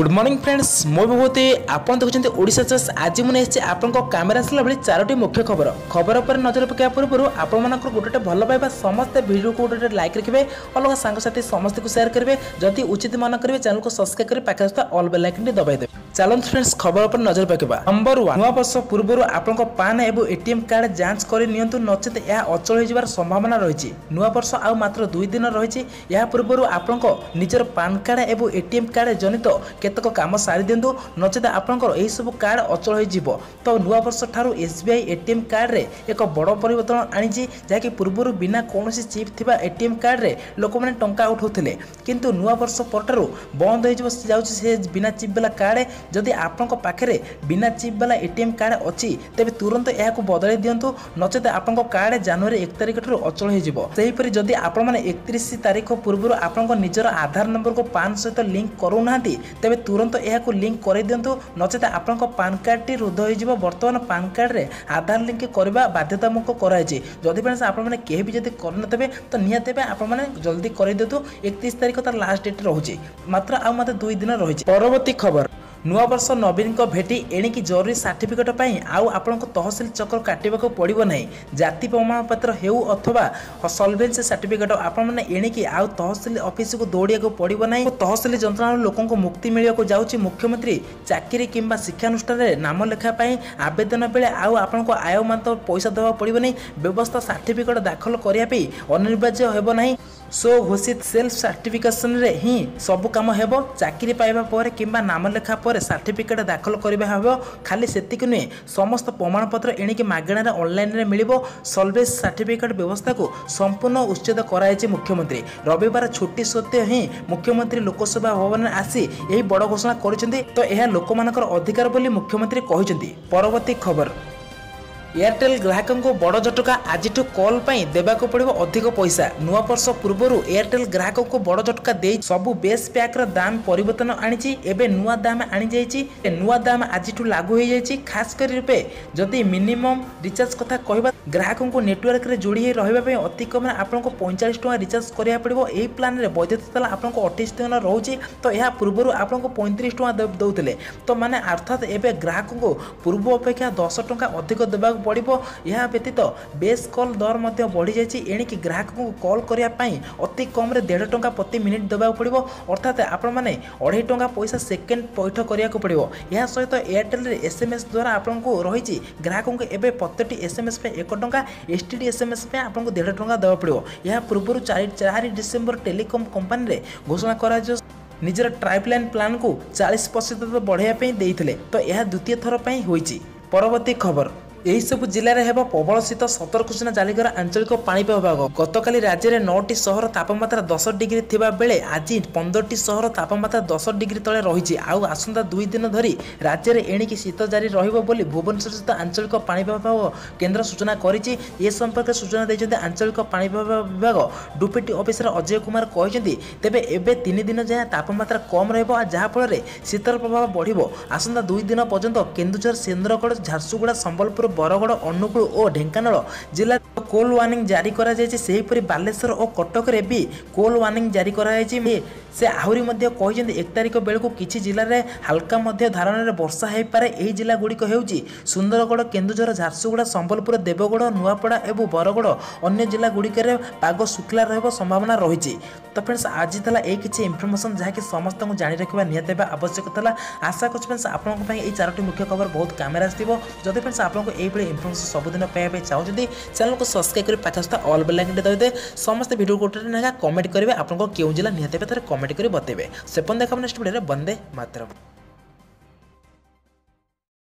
Good morning friends मो विभूति आपन देखुछन्ते ओडिशा चस आज मुने एसे आपन को कैमरा सला बली चारोटी मुख्य खबर पर नजर पका पूर्व आपन मानकर गोटे भल पाइबा समस्त वीडियो को गोटे लाइक रखिबे अलग सांग साथी समस्त को शेयर करिवे जति उचित मन करिवे चैनल को सब्सक्राइब करि पाखे ऑल बेल आइकन दबाइ देबे। चलन फ्रेंड्स खबर पर नजर पकेबा। नंबर 1 नवा वर्ष पूर्व आपन को पान एवं एटीएम कार्ड जांच करि नियंतु नचेत या अचल हो जिवार संभावना रहिछि। नवा वर्ष आ मात्र 2 दिन रहिछि। या पूर्व आपन को निजर पान कार्ड एवं एटीएम कार्ड जनित केतक काम सारी दिंतु नचेत आपनकर एही सब कार्ड अचल हो जिवो। तो नवा वर्ष ठारू एसबीआई एटीएम कार्ड रे एक बड़ परिवर्तन आनिछि जाकि पूर्व बिना कोनोसी चिप थिबा एटीएम कार्ड रे लोक माने टंका उठाउथिले किंतु नवा वर्ष परठारू बंद हो जाउछि से बिना चिप वाला कार्ड। जदि आपनक पाखरे बिना चिप वाला एटीएम कार्ड अछि तेबे तुरंत एहाकु बदलै दियंतु नचेत आपनक कार्ड जनवरी 1 तारिख ठारू अचल हो जिवो। सेही परि जदि आपन माने 31 तारिख पूर्व आपनक निजर आधार नंबर को पान सहित लिंक करू नाहंती तेबे तुरंत एहाकु लिंक कर दियंतु नचेत आपनक पान कार्ड टी रुद्ध हो जिवो। वर्तमान पान कार्ड रे आधार लिंक करबा बाध्यतामूलक कराइछि। जदि फ्रेंड्स आपन माने केही भी जदि करनतबे तो निहाते बे आपन माने जल्दी कर दियंतु। 31 तारिख तार लास्ट डेट रहउछि मात्र आ मात्र 2 दिन रहिछि। परवर्ती खबर नुआ वर्ष नवीन को भेटी एणिकी जरूरी सर्टिफिकेट पाई आउ आपनको तहसिल चक्र काटिबाको पड़िबो नाही। जाति प्रमाण पत्र हेउ अथवा सॉल्वेंसी सर्टिफिकेट आपन माने एणिकी आउ तहसिल ऑफिस को दौड़ियाको पड़िबो नाही। तहसिल जंत्रणा लोकन को मुक्ति मिलियाको जाउछि। मुख्यमंत्री चाकरी किंबा शिक्षानुष्ठान रे नाम लेखा पाई आवेदन बेले आउ आपनको आय मात्र पैसा देबा पड़िबो नाही। व्यवस्था सर्टिफिकेट दाखल करिया पे अनिवार्य हेबो नाही। सो घोषित सेल्फ सर्टिफिकेशन रे ही सब काम हेबो। चाकरी पाइबा पर किंबा नाम लेखा पर सर्टिफिकेट दाखल करिबा हेबो। खाली सेतिक नुहे समस्त प्रमाण पत्र एणिके मागणा रे ऑनलाइन रे मिलिबो। सॉल्वेंसी सर्टिफिकेट व्यवस्था को संपूर्ण उच्छेद कराइछि मुख्यमंत्री। रविवार छुट्टी सत्य ही मुख्यमंत्री लोकसभा भवन आसी एही बड़ घोषणा करिसेंती। तो एहा लोकमानकर अधिकार बोली मुख्यमंत्री कहिसेंती। परवर्ती खबर एयरटेल ग्राहकों को बड़ झटका आज कॉल पाई देबाको पड़िबो अधिक पैसा। नुआ वर्ष पूर्व एयरटेल ग्राहकों को बड़ झटका दे सबु बेस पैक रो दाम परिवर्तन आनिछि। एबे नुआ दाम आनि जाइछि। नुआ दाम आज लागू हो जाइछि। खास कर रूपे जदि मिनिमम रिचार्ज कथा कहबा ग्राहकों को नेटवर्क रे जोड़ी हे रहबा पई अति कम आपनको 45 टका रिचार्ज करिया पड़िबो। एही प्लान रे वैधता आपनको 28 दिन रहउछि। तो यह पूर्व आपनको 35 टका दउथिले। तो माने अर्थात एबे ग्राहकों को पूर्व अपेक्षा 10 टका अधिक देबा पड़िबो। यह व्यतीत बेस कॉल दर मध्ये बढ़ी जाइछि। एणिकी ग्राहकों को कॉल करिया पई अति कम रे 1.5 टका प्रति मिनिट देबाक पड़िबो। अर्थात आपण माने 2.5 टका पैसा सेकेंड पैठ करिया को पड़िबो। यह सहित एयरटेल रे एसएमएस द्वारा आपनको रहिछि ग्राहकों को एबे प्रति एसएमएस पे 1 टका एसटीडी एसएमएस पे आपनको 1.5 टका देबा पड़िबो। यह पूर्व 4 डिसेंबर टेलीकॉम कंपनी रे घोषणा करा जो निजर ट्राइप्लाइन प्लान को 40% बढ़ाइया पे देइथिले। तो यह द्वितीय थर पे होइछि। परवर्ती खबर यही सब जिले में हेब प्रबल शीत सतर्क सूचना जारी कर आंचलिक पाणीपाग विभाग। गतकाली राज्य में 9टी सहर तापमात्रा 10 डिग्री थिबा बेले आज 15टी सहर तापमात्रा 10 डिग्री तले रही। आउ आसंता 2 दिन धरी राज्य में एणिकी शीत जारी रहिबो बोली भुवनेश्वर स्थित आंचलिक पाणीपाग विभाग केन्द्र सूचना करिछि। ए संपर्क सूचना दैछन्ते आंचलिक पाणीपाग विभाग डुपिटी ऑफिसर अजय कुमार कहिसेंती। तेबे एबे 3 दिन जाय तापमात्रा कम रहबो जहा फल शीतल प्रभाव बढ़िबो। आसंता 2 दिन पर्यंत केन्दुझर सुंदरगढ़ झारसुगुड़ा संबलपुर बरगड़ अनुगुल और ढेंकानाल जिला कोल वार्निंग जारी करा जायछि। सेहीपरि बालेश्वर और कटक रे भी कोल वार्निंग जारी करा जायछि। से आहुरी मध्य कहिसेंती 1 तारिख बेलको किछि जिल्ला रे हल्का मध्य धारण रे वर्षा हेइ पारे। एही जिला गुड़िक हेउछि सुंदरगढ़ केन्दुझर झारसुगुड़ा संबलपुर देवगढ़ नुआपड़ा एवं बरगड़। अन्य जिला गुड़िक रे पाग शुक्ला रहबो संभावना रहिछि। तो फ्रेंड्स आज तला ए किछि इन्फॉर्मेशन जहा कि समस्त को जानि रखिबा नियत आवश्यक तला। आशा करछु फ्रेंड्स आपन को ए 4टी मुख्य खबर बहुत कामेरा आस्तिबो। जदि फ्रेंड्स आपन को ए बळे इन्फॉर्मेशन सबुदिन पाइबा चाहउछथि चैनल को सब्सक्राइब करि पाछस्ता ऑल बेल आइकन दबाइदे। समस्त वीडियो कोटे नेगा कमेंट करिवे आपन को केउ जिला नियत कमेंट करि बतेबे। से पन देखब नेक्स्ट वीडियो रे। वंदे मातरम।